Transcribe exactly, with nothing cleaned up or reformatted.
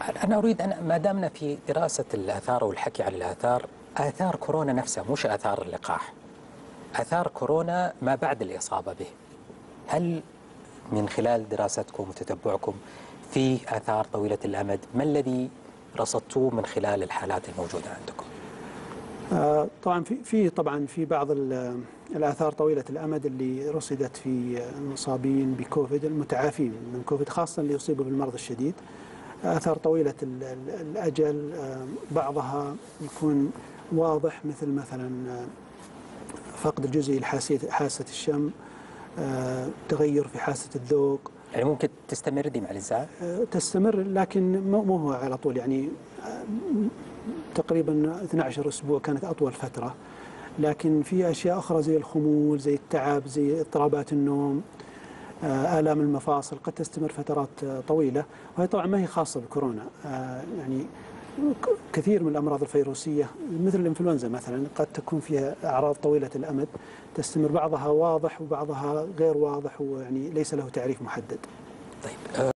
أنا أريد أن ما دامنا في دراسة الآثار والحكي عن الآثار، آثار كورونا نفسها مش آثار اللقاح، آثار كورونا ما بعد الإصابة به، هل من خلال دراستكم وتتبعكم في آثار طويلة الأمد ما الذي رصدتوه من خلال الحالات الموجودة عندكم؟ آه طبعا في في طبعا في بعض الآثار طويلة الأمد اللي رصدت في المصابين بكوفيد المتعافين من كوفيد، خاصة اللي يصيبوا بالمرض الشديد. آثار طويلة الأجل بعضها يكون واضح، مثل مثلا فقد الجزئي لحاسة الشم، تغير في حاسة الذوق. يعني ممكن تستمر دي مع الإنسان؟ تستمر، لكن مو هو على طول، يعني تقريبا اثني عشر أسبوع كانت أطول فترة. لكن في أشياء أخرى زي الخمول، زي التعب، زي اضطرابات النوم، آلام المفاصل قد تستمر فترات طويلة، وهي طبعا ما هي خاصة بكورونا. يعني كثير من الأمراض الفيروسية مثل الإنفلونزا مثلا قد تكون فيها أعراض طويلة الأمد تستمر، بعضها واضح وبعضها غير واضح، ويعني ليس له تعريف محدد. طيب